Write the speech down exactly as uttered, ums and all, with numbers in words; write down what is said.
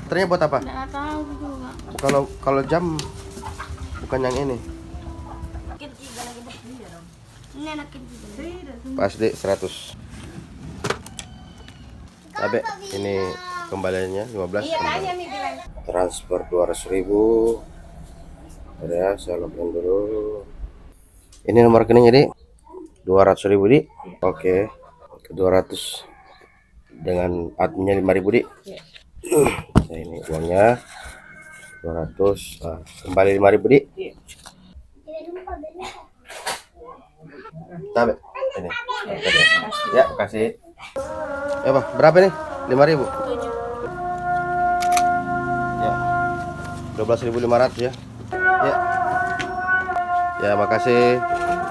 Ternyata buat apa? Nggak tahu juga. Kalau kalau jam bukan yang ini. Ini anak kecil. Pas deh seratus. Abe, ini kembaliannya lima belas. Iya, tanya nih bilang. Transfer dua ratus ribu. Ya, saya login dulu. Ini nomor rekeningnya, Dik. dua ratus ribu, Dik. Oke. dua ratus dengan adminnya lima ribu, Dik. Nah, ini uangnya dua ratus. Nah, kembali lima ribu, Dik. Tabe. Ini. Ya, kasih. Ya, Pak. Berapa nih? lima ribu. Ya. dua belas ribu lima ratus ya. Ya. Ya, makasih.